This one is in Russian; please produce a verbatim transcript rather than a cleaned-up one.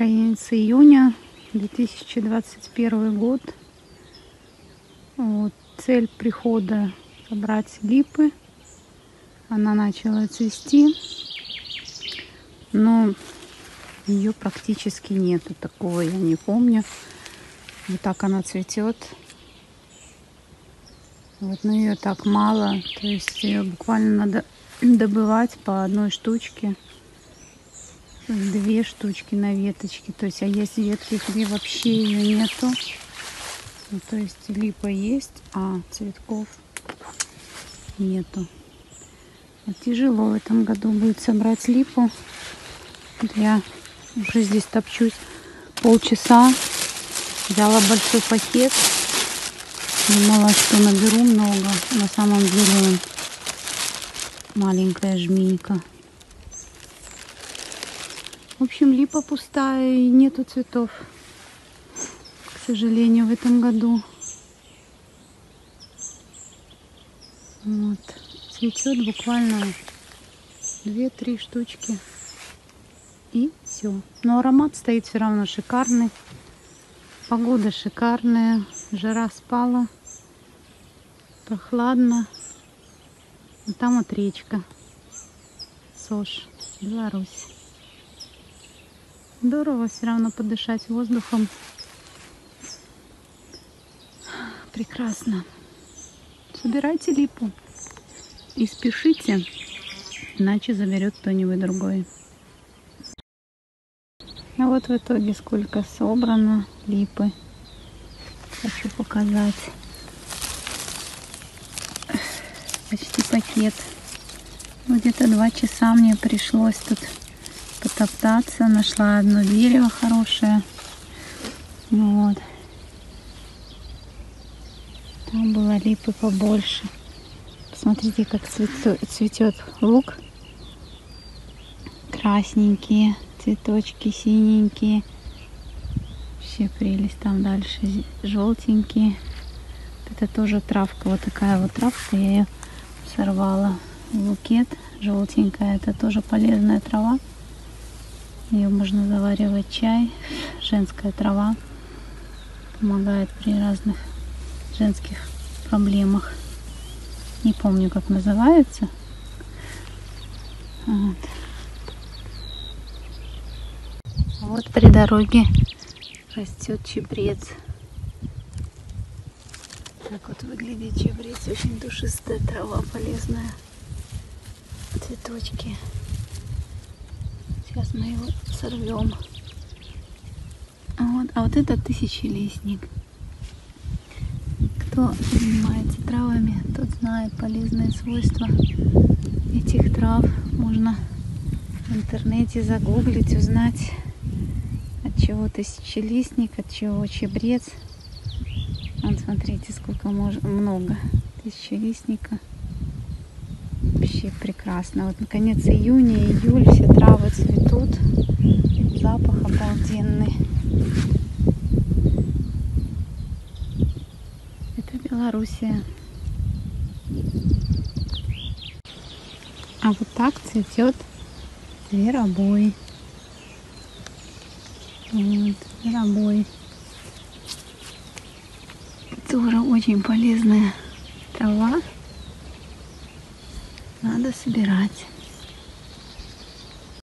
конец июня, две тысячи двадцать первый год. Вот. Цель прихода — собрать липы. Она начала цвести, но ее практически нету. Такого я не помню. Вот так она цветет. Вот, но ее так мало. То есть ее буквально надо добывать по одной штучке. Две штучки на веточке. То есть, а есть ветки, где вообще ее нету. Ну, то есть липа есть, а цветков нету. Вот тяжело в этом году будет собрать липу. Вот я уже здесь топчусь полчаса. Взяла большой пакет. Думала, что наберу много. На самом деле он маленькая жменька. В общем, липа пустая и нету цветов, к сожалению, в этом году. Вот. Цветет буквально две-три штучки. И все. Но аромат стоит все равно шикарный. Погода шикарная. Жара спала. Прохладно. И там вот речка. Сош, Беларусь. Здорово все равно подышать воздухом. Прекрасно. Собирайте липу. И спешите, иначе заберет кто-нибудь другой. А вот в итоге сколько собрано липы. Хочу показать. Почти пакет. Вот где-то два часа мне пришлось тут потоптаться. Нашла одно дерево хорошее. Вот. Там было липы побольше. Посмотрите, как цветет, цветет лук. Красненькие цветочки, синенькие. Вообще прелесть. Там дальше желтенькие. Это тоже травка. Вот такая вот травка. Я ее сорвала. Букет желтенькая. Это тоже полезная трава. Ее можно заваривать чай. Женская трава. Помогает при разных женских проблемах. Не помню, как называется. Вот. Вот при дороге растет чабрец. Так вот выглядит чабрец. Очень душистая трава, полезная. Цветочки. Сейчас мы его сорвем. Вот. А вот это тысячелистник. Кто занимается травами, тот знает полезные свойства этих трав. Можно в интернете загуглить, узнать, от чего тысячелистник, от чего чабрец. Вот смотрите, сколько можно, много тысячелистника. Вообще прекрасно. Вот наконец июня, июль, все травы цветут. Запах обалденный. Это Белоруссия. А вот так цветет зверобой. Вот, зверобой. Тоже очень полезная трава. Надо собирать.